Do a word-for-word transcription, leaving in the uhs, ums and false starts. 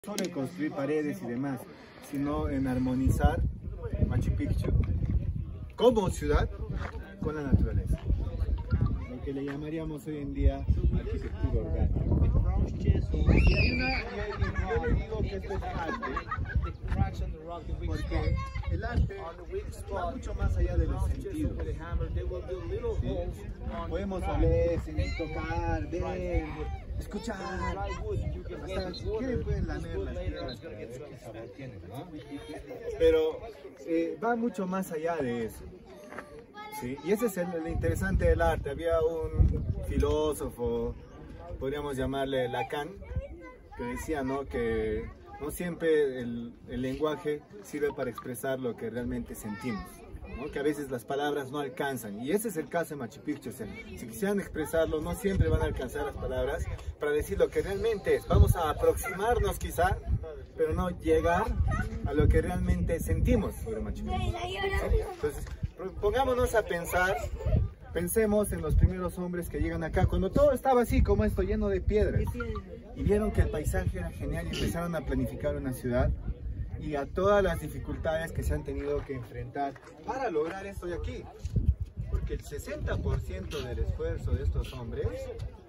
solo en construir paredes y demás, sino en armonizar Machu Picchu como ciudad con la naturaleza, lo que le llamaríamos hoy en día arquitectura orgánica. Y hay una, y yo le digo que esto es arte, porque el arte va mucho más allá de los sentidos. ¿Sí? Podemos oler, sentir, tocar, ver, escuchar, hasta quieren pueden lamer las piedras para ver qué sabor tienen, ¿no? Pero eh, va mucho más allá de eso. ¿Sí? Y ese es el, el interesante del arte. Había un filósofo, podríamos llamarle Lacan, que decía, ¿no?, que no siempre el, el lenguaje sirve para expresar lo que realmente sentimos, ¿no? Que a veces las palabras no alcanzan, y ese es el caso de Machu Picchu. O sea, si quisieran expresarlo, no siempre van a alcanzar las palabras para decir lo que realmente es. Vamos a aproximarnos quizá, pero no llegar a lo que realmente sentimos sobre Machu Picchu. Entonces, pongámonos a pensar, pensemos en los primeros hombres que llegan acá, cuando todo estaba así como esto, lleno de piedras, y vieron que el paisaje era genial y empezaron a planificar una ciudad, y a todas las dificultades que se han tenido que enfrentar para lograr esto de aquí, porque el sesenta por ciento del esfuerzo de estos hombres